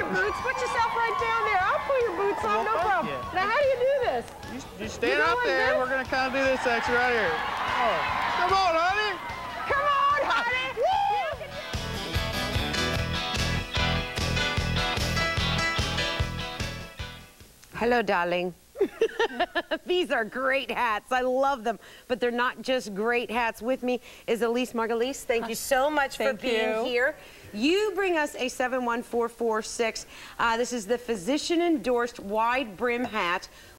boots. Put yourself right down there. I'll put your boots on, no problem. Now, how do you do this? You stand out there, and we're going to kind of do this section right here. Oh. Come on, honey. Come on, honey. Hello, darling. These are great hats. I love them. But they're not just great hats. With me is Elise Margulies. Thank you so much for being here. You bring us a 71446. This is the physician-endorsed wide brim hat